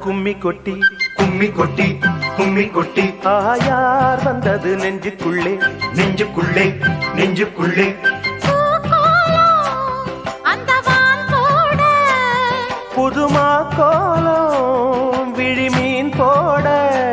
கும்மி கொட்டி கும்மி கொட்டி கும்மி கொட்டி யார் வந்தது நெஞ்சுக்குள்ளே நெஞ்சுக்குள்ளே நெஞ்சுக்குள்ளே புதுமா கோலம் விழிமீன் போட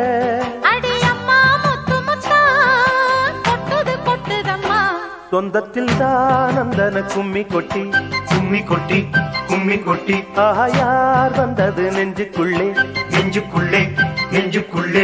சொந்தத்தில் தான் அந்தன கும்மி கொட்டி கும்மி கொட்டி கும்மி கொட்டி யார் வந்தது நெஞ்சுக்குள்ளே நெஞ்சுக்குள்ளே நெஞ்சுக்குள்ளே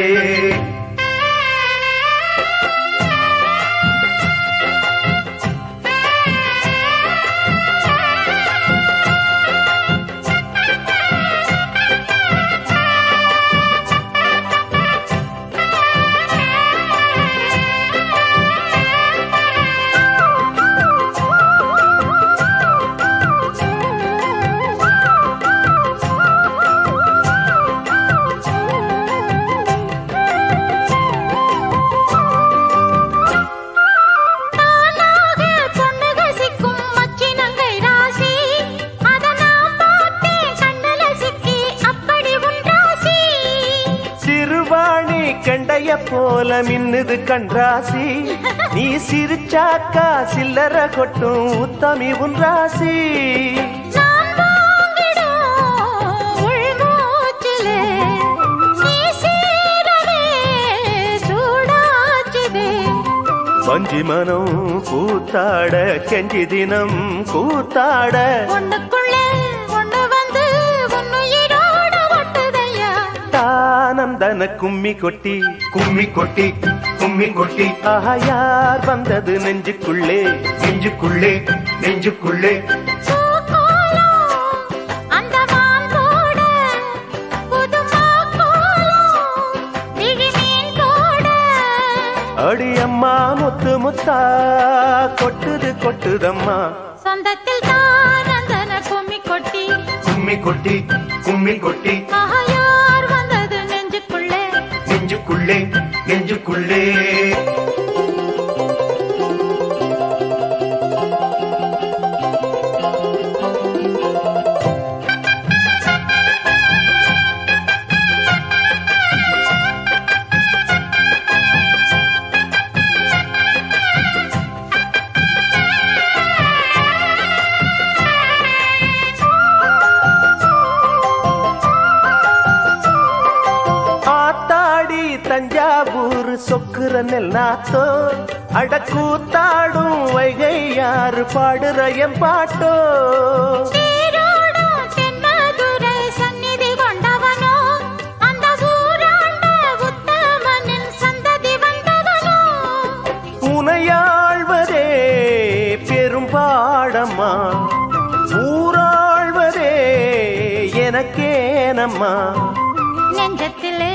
போல மின்னுது கண்ராசி நீ சிரிச்சாக்கா சில்லற கொட்டும் உத்தமி உன் ராசி வஞ்சி மனம் கூத்தாட கெஞ்சி தினம் கூத்தாட நந்தன கும்மி கொட்டி கும்மி கொட்டி கும்மி கொட்டி யார் வந்தது நெஞ்சுக்குள்ளே நெஞ்சுக்குள்ளே நெஞ்சுக்குள்ளே அடியம்மா முத்து முத்தா கொட்டுது கொட்டுதம்மா சொந்தத்தில் தான் அந்தன கும்மி கொட்டி கும்மி கொட்டி கும்மி கொட்டி யார் வந்தது நெஞ்சுக்குள்ளே நெஞ்சுக்குள்ளே நெஞ்சுக்குள்ளே தஞ்சாவூர் சொக்குற நெல் நாத்தோ அடக்கூத்தாடும் வைகை யாரு பாடுற என் பாட்டோ சந்நிதி கொண்டவனோ அந்த ஊராண்ட உத்தமனின் சந்ததி வந்தவனோ உனையாழ்வதே பெரும் பாடம்மா ஊராழ்வதே எனக்கேனம்மா நெஞ்சத்திலே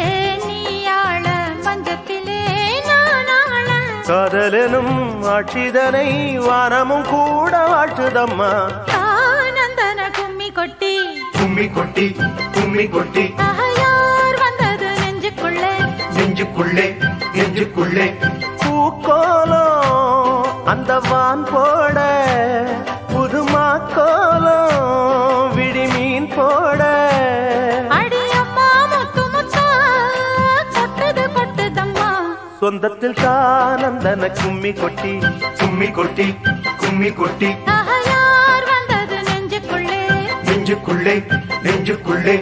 காதலனும் ஆட்சிதனை வானமும் கூட வாழ்த்துதம்மா நந்தன கும்மி கொட்டி கும்மி கொட்டி கும்மி கொட்டி யார் வந்தது நெஞ்சுக்குள்ளே நெஞ்சுக்குள்ளே நெஞ்சுக்குள்ளே பூக்கோலம் அந்த வான் போட புதுமா கோலம் விழிமீன் போட சொந்தத்தில் தான் அந்தன கும்மி கொட்டி கும்மி கொட்டி கும்மி கொட்டி யார் வந்தது நெஞ்சுக்குள்ளே நெஞ்சுக்குள்ளே நெஞ்சுக்குள்ளே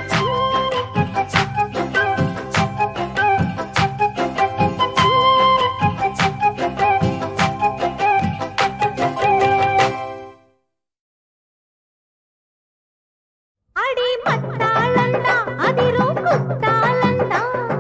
அடி மத்தாளந்தா அதிரும் குத்தாளந்தா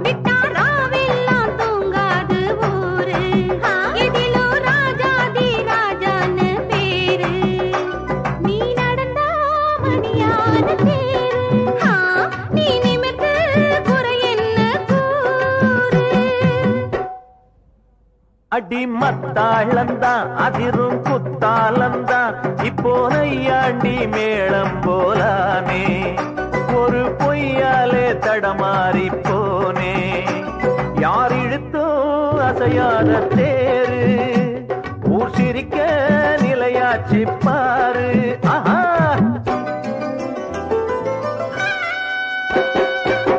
அடி மத்தாளந்தா அதிரும் குத்தாளந்தா இப்போ நையாண்டி மேளம் போலானே ஒரு பொய்யாலே தடமாறி போனே யார் இழுத்தோ அசையாத தேரு ஊர் சிரிக்க நிலையாச்சு பாரு ஆஹா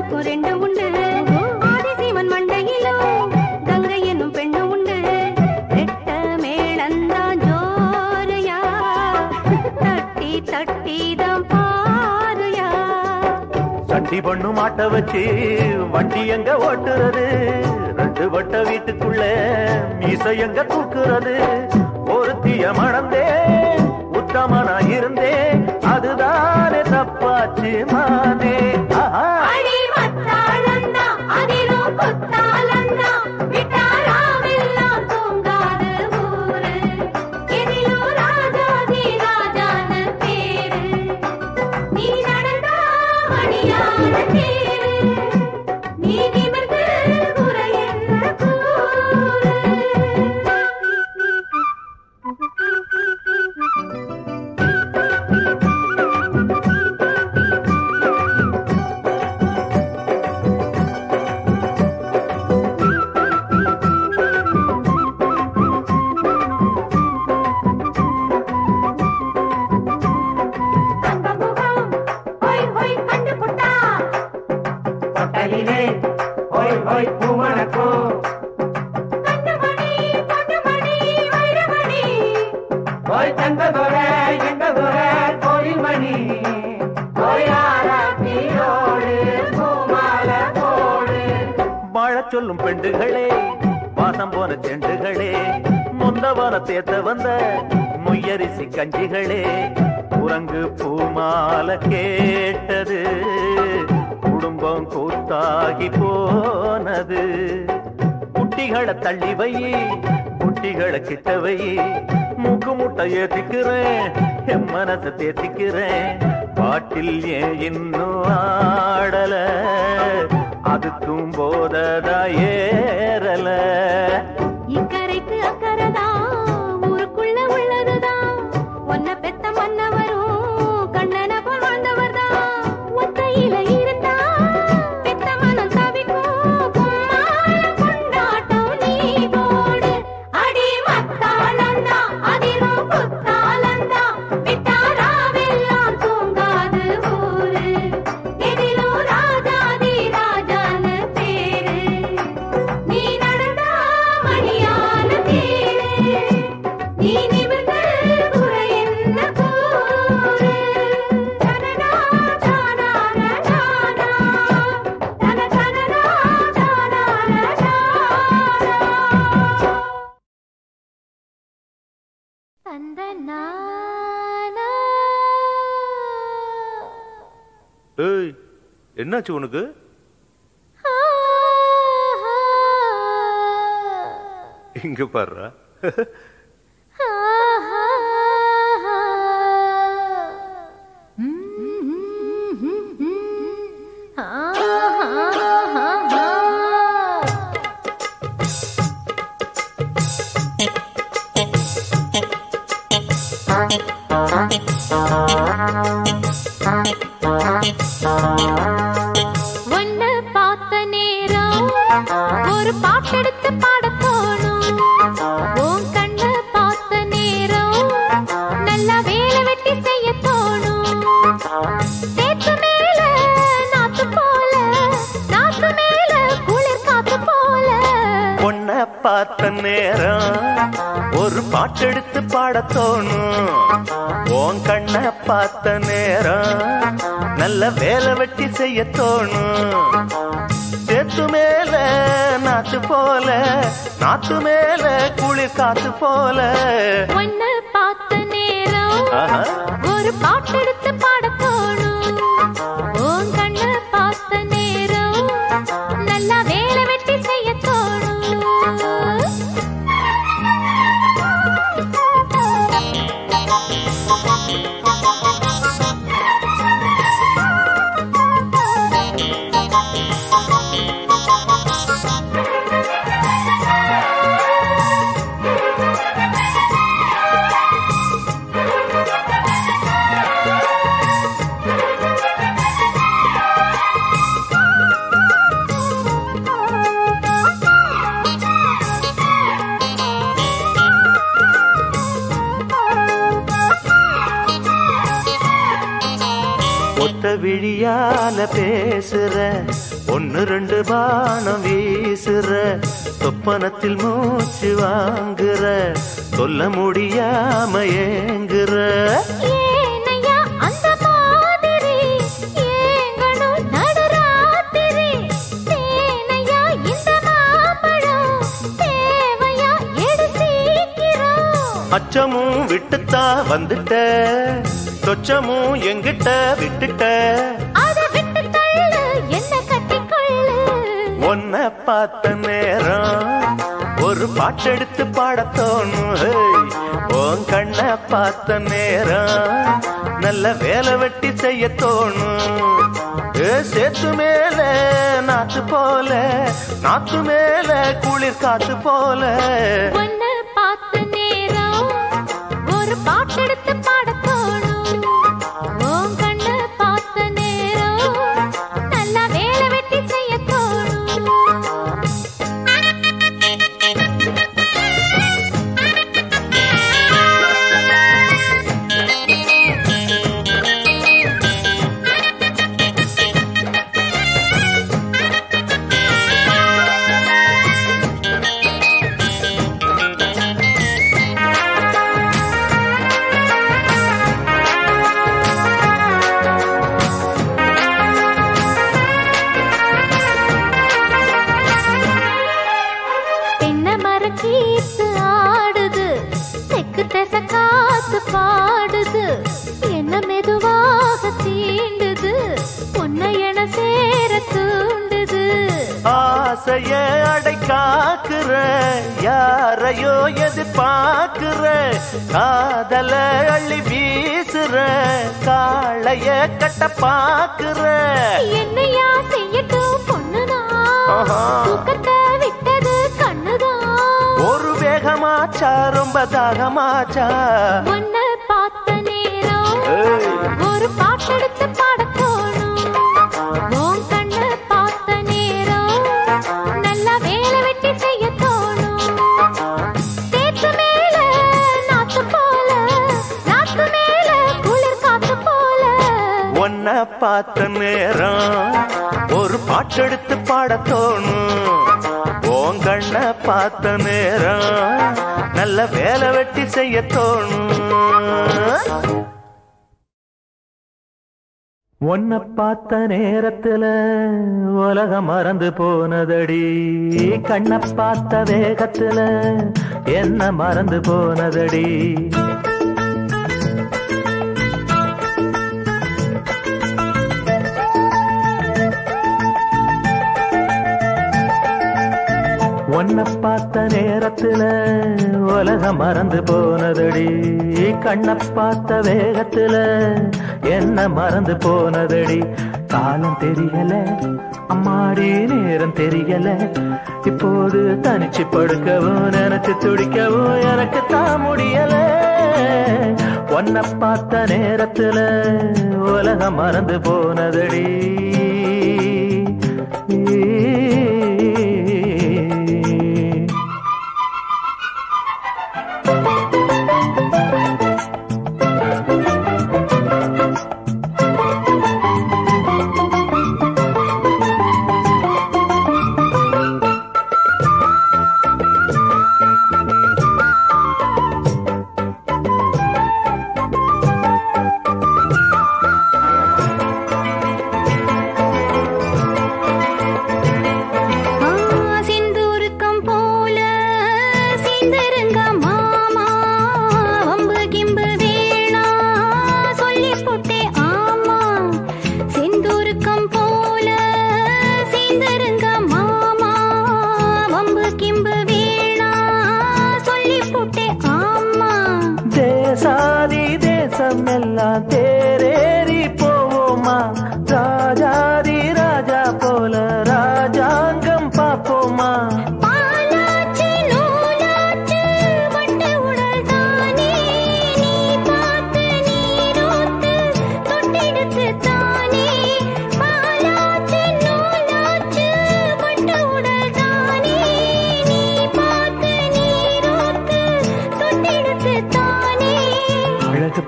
அவளுக்கும் ரெண்டு உண்டு. ஆதிசீமன் மண்டையிலும் கங்கை என்னும் பெண்ணு உண்டு. ரெட்ட மேளந்தான் ஜோரையா, தட்டி தட்டிதான் பாருயா. சண்டி பண்ணு மாட்ட வச்சு வண்டி எங்க ஓட்டுறது, ரெண்டு வட்ட வீட்டுக்குள்ள மீசை எங்க தூக்குறது. ஒருத்திய மணந்தே உத்தமனா இருந்தே, அதுதானே தப்பாச்சு மானே. அடி மத்தாளந்தா அதிலும் குத்தாளந்தா, விட்டாராமெல்லாம் தூங்காது ஊரு. எதிலும் ராஜாதி ராஜான்னு பேரு, நீ நடந்தா மணியான தேரு. நீ நிமிர்ந்து குறை என்ன கூறு. சொல்லும் பெண்டுகளே, வாசம் போன செண்டுகளே, முந்தவன தேத்த வந்த முயரிசி கஞ்சிகளே, குரங்கு பூமால கேட்டது, குடும்பம் கூத்தாகி போனது. குட்டிகளை தள்ளி வை, குட்டிகளை கிட்ட வை, மூக்கு முட்டை ஏத்திக்கிறேன், என் மனசை தேத்திக்கிறேன். பாட்டில் ஏன் இன்னும் ஆடல, அதுக்கும் போததா ஏறல. இக்கரைக்கு அக்கறதான் ஊருக்குள்ள உள்ளதுதான், ஒன்ன பெத்த மன்னவரும் கண்ணன போல் வாழ்ந்தவர்தான். ஒத்தையில இருந்தா பெத்த மனம் தவிக்கும், கும்மாள கொண்டாட்டம் நீ போடு. அடி மத்தாளந்தா அதிலும் குத்தாளந்தா, விட்டாராவெல்லாம் தூங்காது ஊரு. எதிலும் ராஜாதி ராஜான்னு பேரு, நீ நடந்தா மணியான தேரு. நீ நிமிர்ந்து குறை என்ன கூறு. தனனா தானான தானா, தன தனனா தானான தானா. தந்தனானா. ஏய், என்னாச்சு உனக்கு? இங்க பாருடா. ஒன்னு பார்த்த நேரம் ஒரு பாட்டெடுத்து பாடத் தோணும். உன் கண்ணு பார்த்த நேரம் நல்லா வேலை வெட்டி செய்ய தோணும். சேத்து மேல நாத்து போல, நாத்து மேல குளிர் காத்து போல. பொண்ண பார்த்த நேரம் ஒரு பாட்டெடுத்து பாடத் தோணும். உன் கண்ண பார்த்த நேரம் நல்ல வேலை வெட்டி செய்ய தோணும். சேத்து மேல நாத்து போல, நாத்து மேல குளிர் காத்து போல. ஒன்னு பார்த்த நேரம் ஒரு பாட்டெடுத்து பாடத் தோணும். உன் கண்ணு பார்த்த நேரம் நல்லா வேலை வெட்டி செய்ய தோணும். ஒத்த விழியால பேசுற ஒன்னு ரெண்டு பானம் வீசுற சொப்பனத்தில் மூச்சு வாங்குற சொல்ல முடியாம ஏங்குற ஏனையா அந்த மாதிரி ஏங்கணும் நடுராத்திரி தேனையா இந்த மாம்பழம் தேவையா எடு சீக்கிரம் அச்சமும் விட்டுத்தா வந்துட்ட சொச்சமும் எங்கிட்ட விட்டுட்ட அத விட்டு தள்ளு என்ன கட்டிக்கொள்ளு ஒன்ன பார்த்த நேரம் ஒரு பாட்டெடுத்து பாடத்தோணும் உன் கண்ண பார்த்த நேரம் நல்ல வேலை வெட்டி செய்ய தோணும் சேத்து மேல நாத்து போல நாத்து மேல குளிர் காத்து போல ஒன்ன பார்த்த நேரம் ஒரு பாட்டெடுத்து பாட தோணும் உன் கண்ண பார்த்த நேரம் நல்லா வேலை வெட்டி செய்ய தோணும் கீத்து ஆடுது தெக்கு தெச காத்து பாடுது என்ன மெதுவாக தீண்டுது உன்னை என சேர தூண்டுது ஆசைய அடைக்காக்குற யாரையோ எதிர்பார்க்கிற காதல அள்ளி வீசுற காளைய கட்ட பாக்குற என்னையா செய்யட்டும் பொண்ணுதான் தூக்கத்தை விட்டது கண்ணுதான் ஒரு வேகமாச்சா ரொம்ப தாகமாச்சா உன்னை பார்த்த நேரம் ஒரு பாட்டெடுத்து பாட தோணும் உன் கண்ணை பார்த்த நேரம் நல்லா வேலை வெட்டி செய்ய தோணும் சேத்து மேல நாத்து போல நாத்து மேல குளிர் காத்து போல உன்னை பார்த்த நேரம் ஒரு பாட்டெடுத்து பாட தோணும் உன் கண்ண பார்த்த நேரம் நல்ல வேலை வெட்டி செய்ய தோணும் உன்னை பார்த்த நேரத்துல உலகம் மறந்து போனதடி கண்ணை பார்த்த வேகத்துல என்ன மறந்து போனதடி உன்னை பார்த்த நேரத்துல உலகம் மறந்து போனதடி கண்ணை பார்த்த வேகத்துல என்ன மறந்து போனதடி காலம் தெரியல அம்மாடி நேரம் தெரியல இப்போது தனிச்சு படுக்கவும் நினைச்சு துடிக்கவும் எனக்கு தான் முடியல உன்னை பார்த்த நேரத்துல உலகம் மறந்து போனதடி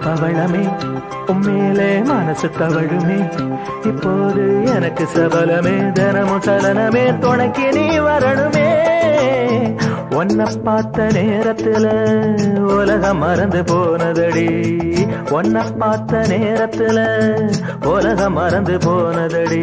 பவளமே உம்மேலே மனசு தவழுமே இப்போது எனக்கு சபலமே தினமும் சலனமே துணைக்கு நீ வரணுமே உன்னை பார்த்த நேரத்துல உலகம் மறந்து போனதடி உன்னை பார்த்த நேரத்துல உலகம் மறந்து போனதடி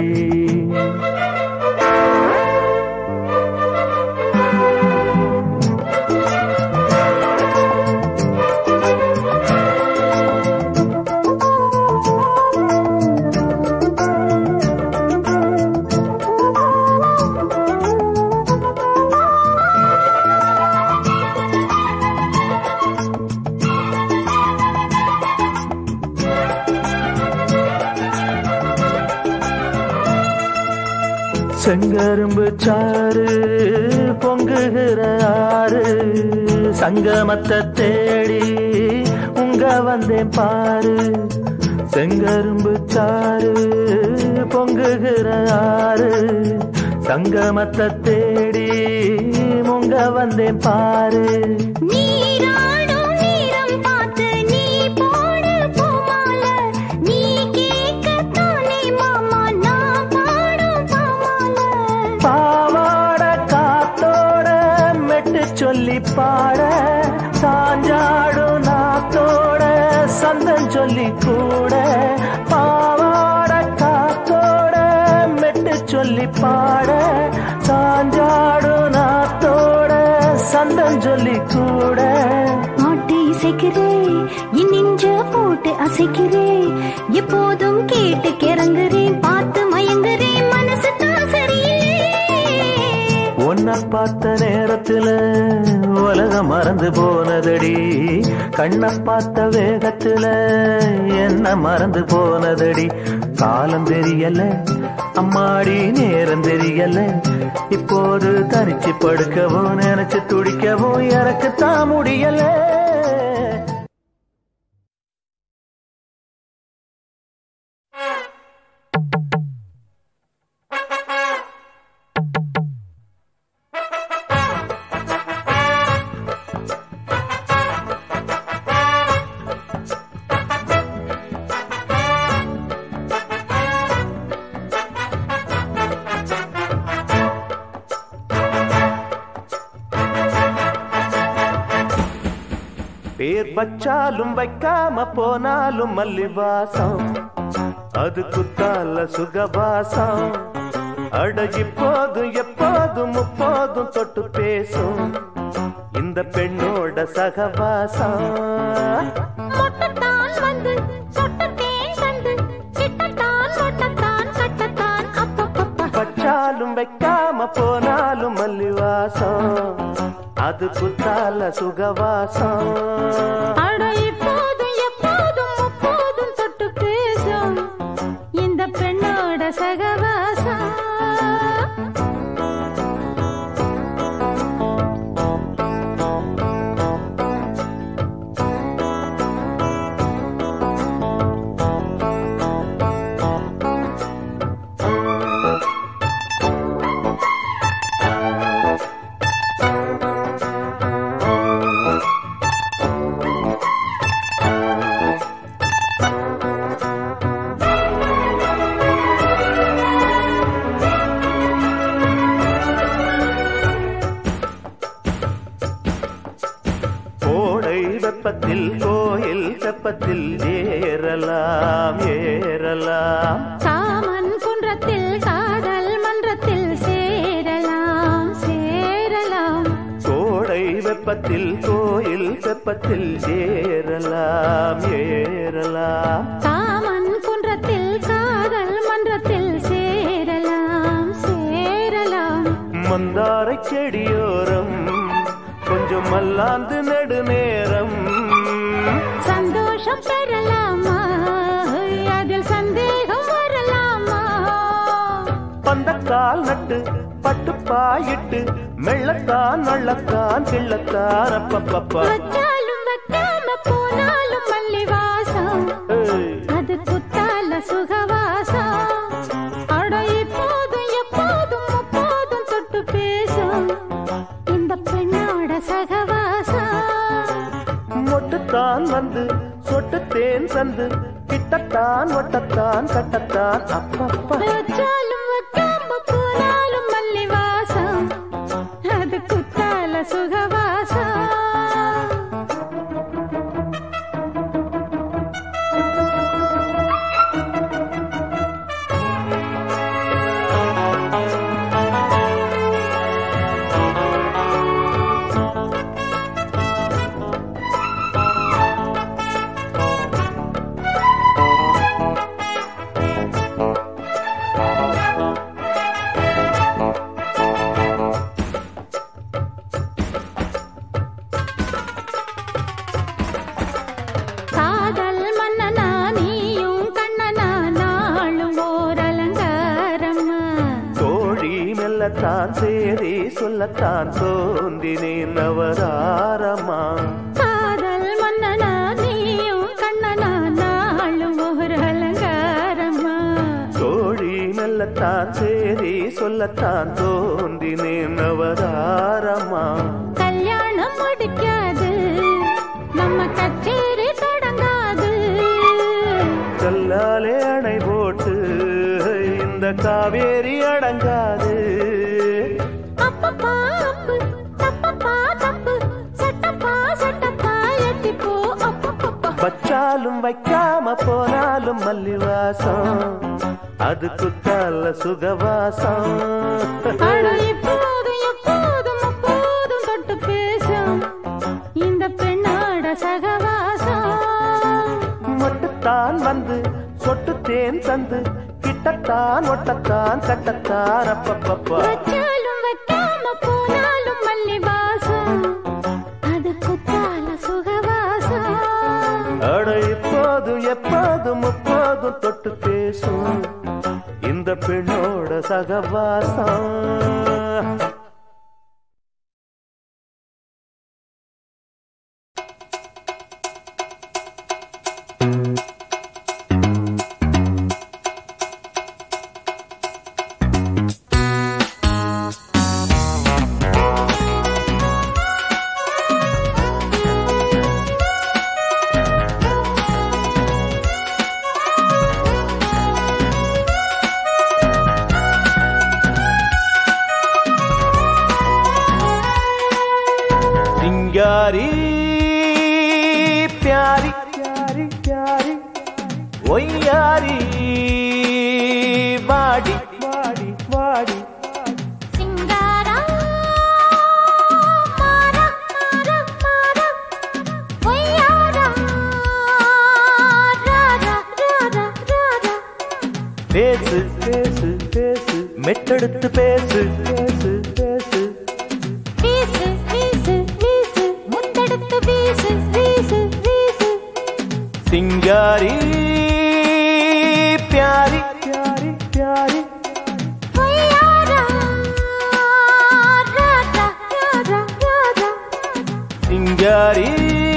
செங்கரும்பு சாறு பொங்குகிற ஆறு சங்கமத்தை தேடி உங்க வந்தேன் பாரு செங்கரும்பு சாறு பொங்குகிற ஆறு சங்கமத்தை தேடி உங்க வந்தேன் பாரு சொல்லி பாட சாஞ்சாடும் நாத்தோட சந்தம் சொல்லி கூட பாவாட காத்தோட மெட்டு சொல்லி பாட சாஞ்சாடும் நாத்தோட சந்தம் சொல்லி கூட ஆட்டி இசைக்கிறே நெஞ்ச போட்டு அசைக்கிறே எப்போதும் கேட்டு கிறங்குறேன் பார்த்து மயங்குறேன் மனசு தான் சரியில்லை உன்னை பார்த்த நேரத்துல உலகம் மறந்து போனதடி கண்ணை பார்த்த வேகத்துல என்ன மறந்து போனதடி காலம் தெரியல அம்மாடி நேரம் தெரியல இப்போது தனிச்சு படுக்கவும் நினைச்சு துடிக்கவும் எனக்கு தான் முடியல பேர் வச்சாலும் வைக்காம போனாலும் மல்லிவாசம் அது குத்தால சுகவாசம் அடகி போதும் எப்போதும் முப்போதும் தொட்டு பேசும் இந்த பெண்ணோட சகவாசம் வச்சாலும் வைக்காம போனாலும் மல்லிவாசம் அது குத்தால சுகவாசம் எப்போதும் எப்போதும் முப்போதும் தொட்டு பேசும் இந்த பெண்ணோட சகவாசம் வெப்பத்தில் கோயில் தெப்பத்தில் ஏறலாம் ஏறலாம் காமன் குன்றத்தில் காதல் மன்றத்தில் சேரலாம் சேரலாம் கோடை வெப்பத்தில் கோயில் தெப்பத்தில் ஏறலாம் ஏறலாம் காமன் குன்றத்தில் காதல் மன்றத்தில் சேரலாம் சேரலாம் மந்தாரை செடியோரம் கொஞ்சம் மல்லாந்து நெடுநேரம் சந்தோஷம் பெறலாமா அதில் சந்தேகம் வரலாமா பந்தக்கால் நட்டு பட்டுப்பாயிட்டு மெள்ளத்தான் நள்ளத்தான் கிள்ளத்தான் அப்பப்பப்பா வச்சாலும் வைக்காம போனாலும் மல்லிவாசம் அது குத்தால சுகவாசம் அட இப்போதும் எப்போதும் முப்போதும் தொட்டு பேசும் இந்த பெண்ணோட சகவாசம் மொட்டுத்தான் வந்து சொட்டு சொட்டு தேன் சந்து கிட்டத்தான் ஒட்டத்தான் கட்டத்தான் அப்பப்பா வச்சாலும் வைக்காம போனாலும் மல்லி வாசம் அது குத்தால சுகவாசம் தான் சேரி சொல்லத்தான் சோந்தினேன் நவதாரமா காதல் மன்னனா நீயும் கண்ணனா நாளும் ஒரு அலங்காரமா தோழி மெல்லத்தான் சேரி சொல்லத்தான் தோந்தினேன் நவதாரமா கல்யாணம் முடிக்காது நம்ம கச்சேரி தொடங்காது கல்லாலே அணை போட்டு இந்த காவேரி அடங்காது வச்சாலும் வைக்காம போனாலும் மல்லி வாசம் அது குத்தால சுகவாசம் எப்போதும் எப்போதும் எப்போதும் தொட்டு பேசும் இந்த பெண்ணோட சகவாசம் மொட்டுத்தான் வந்து சொட்டு தேன் தந்து கிட்டத்தான் ஒட்டத்தான் கட்டத்தான் அப்பப்பப்பா வச்சாலும் வைக்காம போனாலும் மல்லி வாசம் அது குத்தால சுகவாசம் அட இப்போதும் எப்போதும் முப்போதும் தொட்டு பேசும் இந்த பெண்ணோட சகவாசம் प्यारी प्यारी प्यारी प्यारी ओ यारी वाड़ी वाड़ी वाड़ी सिंगारा मारा मारा मारा ओ यारा रारा रारा रारा பேசு பேசு பேசு மெட்டெடுத்து பேசு பேசு பேசு வீசு வீசு வீசு முத்தெடுத்து வீசு வீசு வீசு सिंगारी प्यारी प्यारी प्यारी ओ यारा रारा रारा रारा सिंगारी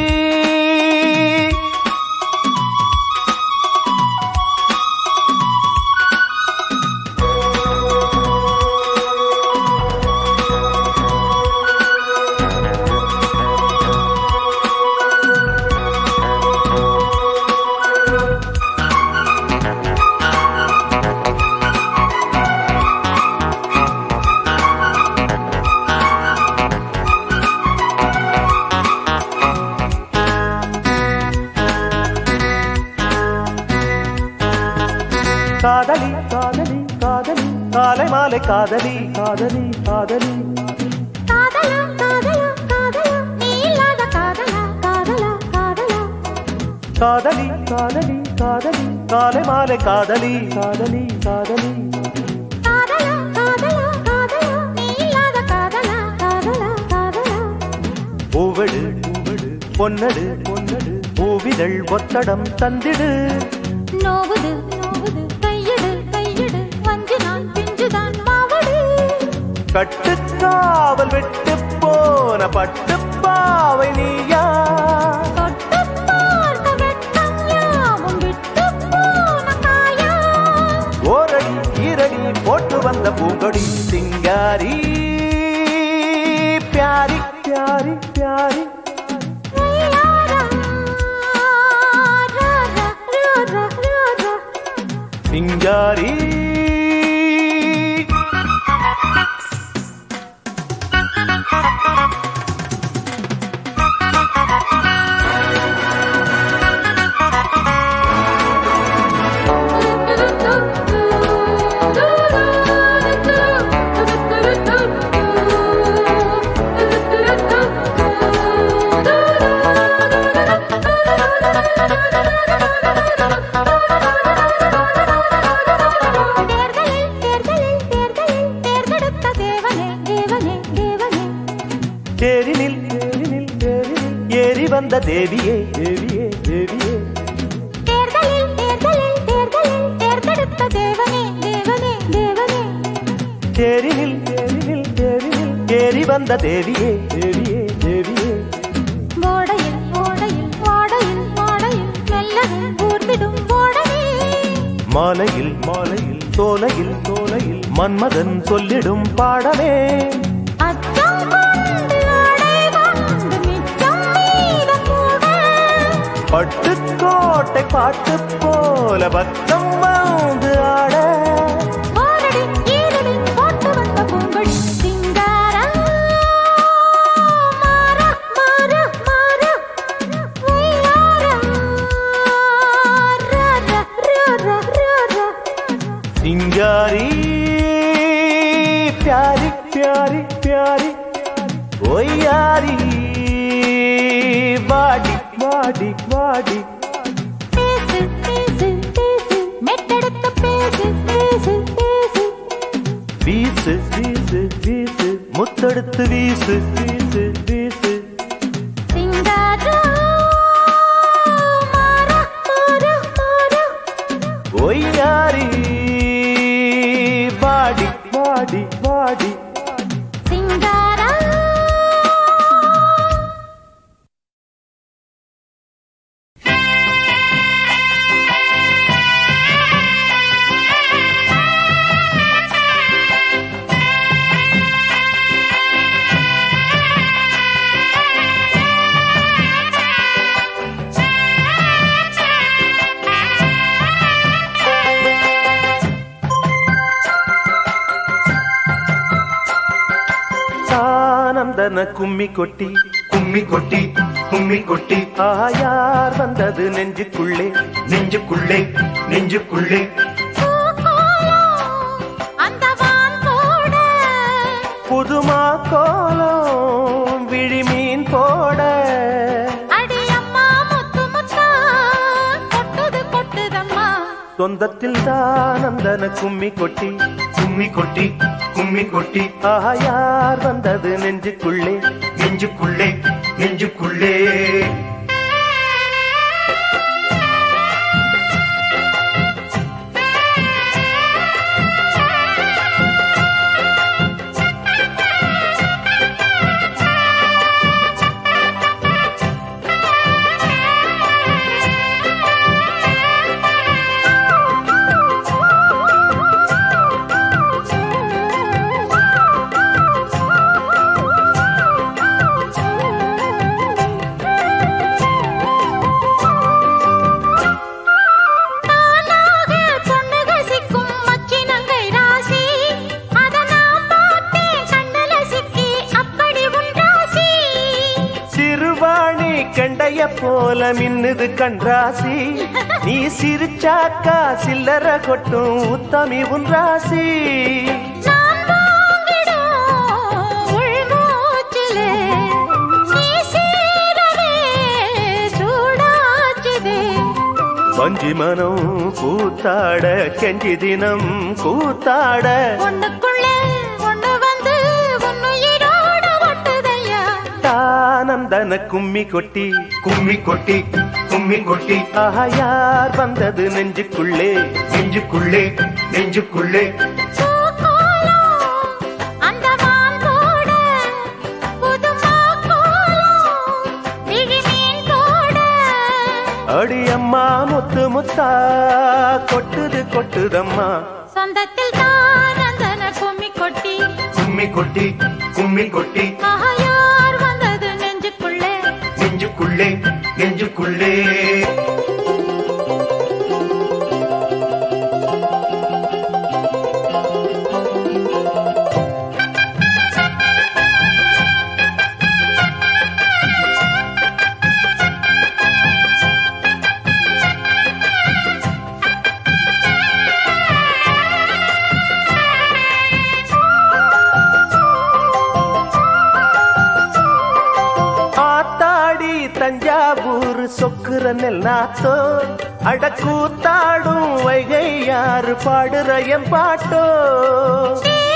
காதலி காதலி காதலி காலை மாலை காதலி காதலி காதலி காதலா காதலா காதலா நீ இல்லாத காதலா காதலா காதலா காதலி காதலி காதலி காலை மாலை காதலி காதலி காதலி காதலா காதலா காதலா நீ இல்லாத காதலா காதலா காதலா பூவெடு பூவெடு பொன்னடு பொன்னடு பூவிதழ் ஒத்தடம் தந்திடு நோவுது நோவுது கையெடு கையெடு வஞ்சினான் பிஞ்சுதான் மாவடு கட்டுக்காவல் விட்டு போன பட்டுப்பாவை நீயா தொட்டு பார்த்த வெட்கம் யாவும் விட்டு போன காயா ஓரடி ஈரடி போட்டு வந்த பூங்கொடி சிங்காரி प्यारी प्यारी प्यारी यारा சிங்காரி வந்த தேவியே தேவியே தேவியே தேர்தலில் தேர்தலில் தேர்தலில் தேர்ந்தெடுத்த தேவனே தேவனே தேவனே தேரினில் தேரினில் தேரினில் ஏறி வந்த தேவியே தேவியே தேவியே ஓடையில் ஓடையில் ஓடையில் ஓடையில் மெல்லவே ஊர்ந்திடும் ஓடவே மாலையில் மாலையில் தோலையில் தோலையில் மன்மதன் சொல்லிடும் பாடமே அச்சம் கொண்டு ஆடை வந்து மிச்சம் மீதம் கூட பட்டுக்கோட்டை பாட்டு போல பக்கம் வந்து ஆட ஓரடி ஈரடி போட்டு வந்த பூங்கொடி சிங்காரம் மாற மாற மாற ஒய்யாரம் ராரா ராரா ராரா சிங்காரி प्यारी प्यारी प्यारी ओ यारी वाडी वाडी वाडी பேசு பேசு பேசு மெட்டெடுத்த பேசு பேசு பேசு வீசு வீசு வீசு முத்தெடுத்து வீசு வீசு வீசு சிங்காரம் மாற மாற மாற ओ यारी वाडी वाडी वाडी சிங்காரம் சானந்தன கும்மி கொட்டி கும்மி கொட்டி கும்மி கொட்டி யார் வந்தது நெஞ்சுக்குள்ளே நெஞ்சுக்குள்ளே நெஞ்சுக்குள்ளே அந்த வான் போட புதுமா கோலம் விழிமீன் போட அடி அம்மா முத்து முத்தா கொட்டுது கொட்டுதம்மா சொந்தத்தில் தானந்தன கும்மி கொட்டி கும்மி கொட்டி கும்மி கொட்டி யார் வந்தது நெஞ்சுக்குள்ளே நெஞ்சுக்குள்ளே நெஞ்சுக்குள்ளே கண்டைய போல மின்னுது கண்ராசி நீ சிரிச்சாக்கா சில்லற கொட்டும் உத்தமி உன் ராசி வஞ்சி மனம் கூத்தாட கெஞ்சி தினம் கூத்தாட ஒண்ணுக்குள்ளே ஒண்ணு வந்து உன்னுயிரோட ஒட்டுதையா தானந்தன கும்மி கொட்டி கும்மி கொட்டி கும்மி கொட்டி யார் வந்தது நெஞ்சுக்குள்ளே நெஞ்சுக்குள்ளே நெஞ்சுக்குள்ளே அடியம்மா முத்து முத்தா கொட்டுது கொட்டுதம்மா சொந்தத்தில் தான் அந்தன கும்மி கொட்டி கும்மி கொட்டி கும்மி கொட்டி யார் வந்தது நெஞ்சுக்குள்ளே நெஞ்சுக்குள்ளே நெஞ்சுக்குள்ளே சொக்குற நெல் நாத்தோ அடக்கூத்தாடும் வைகை யாரு பாடுற என் பாட்டோ